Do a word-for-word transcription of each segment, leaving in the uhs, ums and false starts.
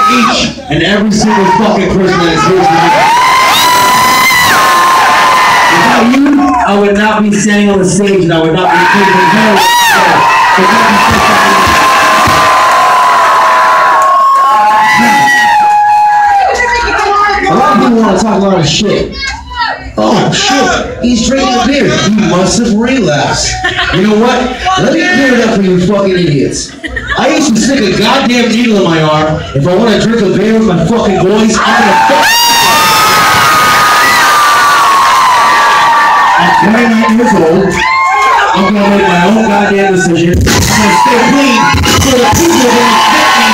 each and every single fucking person that is here tonight. Without you, I would not be standing on the stage and I would not be taking care of A lot of people want to talk a lot of shit. Oh shit, he's drinking a beer. He must have relapsed. You know what? Let me clear it up for you fucking idiots. I used to stick a goddamn needle in my arm if I want to drink a beer with my fucking boys. I'm the fuck. I'm twenty-nine years old. I'm gonna make my own goddamn decision. I'm gonna stay clean so the people are gonna get me.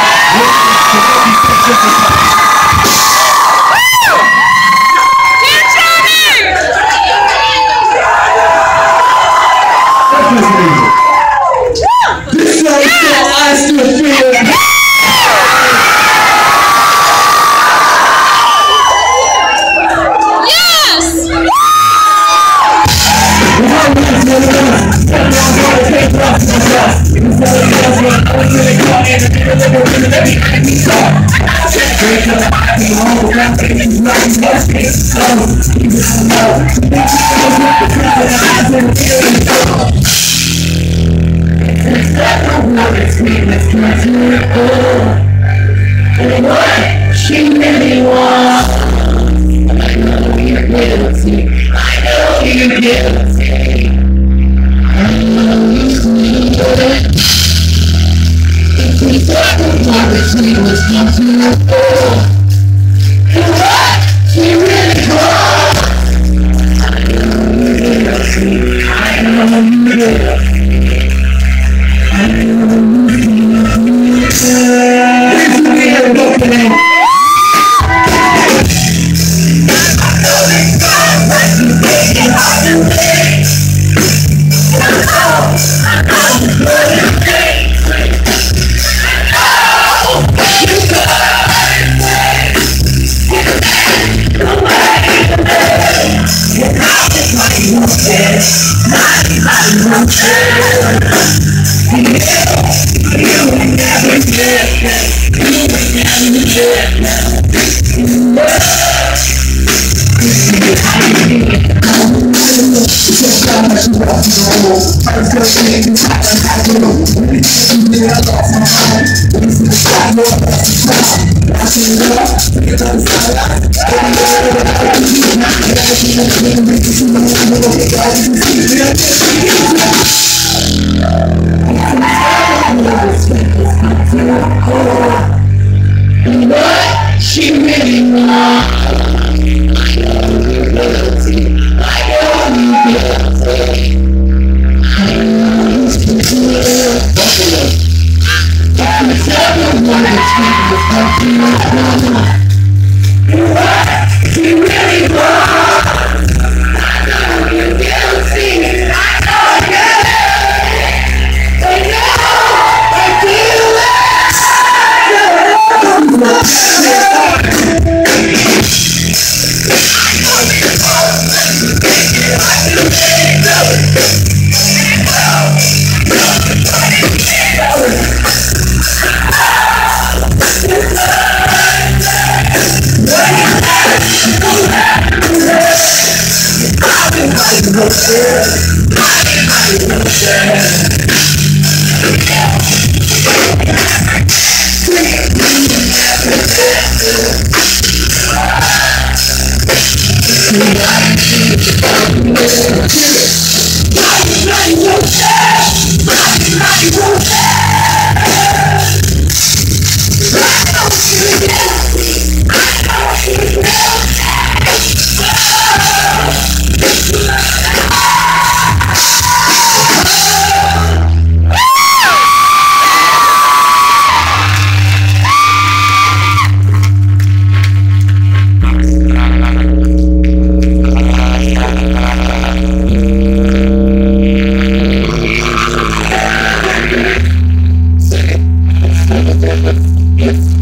This is how I still feel. Yes! What she really wants, I know you're guilty. I know you're guilty. I know you're guilty. If we talk about it, she was guilty. And what she really wants, I know you're guilty. I know you're guilty. I know you're guilty. What she really wants, I know you're guilty. I know you're guilty. I know you're guilty. I'm sorry, what she really wants, I know you're guilty. I know you're guilty. I know I feel it.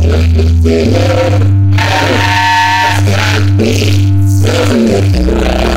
It's